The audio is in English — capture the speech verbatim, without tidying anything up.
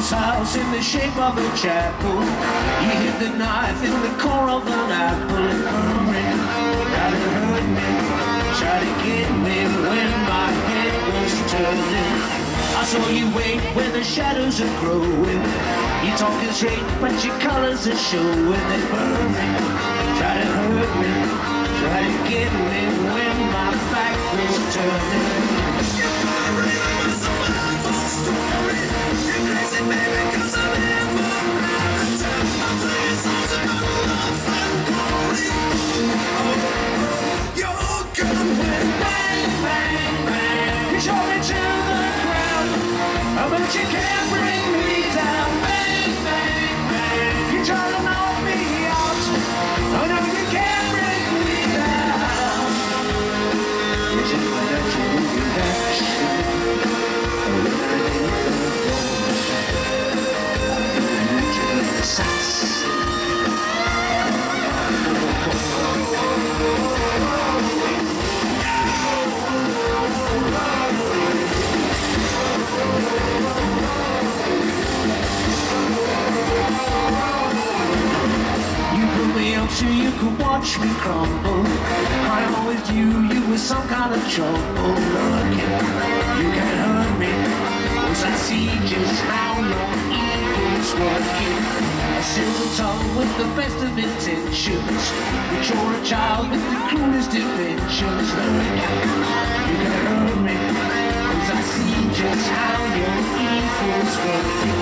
God's house in the shape of a chapel. He hid the knife in the core of an apple. And purring, tried to hurt me, tried to get me when my head was turning. I saw you wait when the shadows are growing. You're talking straight, but your colors are showing. They purring, try to hurt me, try to get me when my back was turning. But you can't bring me down. Bang, bang, bang. You try to knock me out. Oh no, you can't bring me down. It's just like that you move your action. So you could watch me crumble. I always knew you were some kind of trouble. Looking, you can hurt me, 'cause I see just how your evil's working. A silver tongue with the best of intentions, but you're a child with the cruelest inventions. Looking, you can hurt me, 'cause I see just how your evil's working.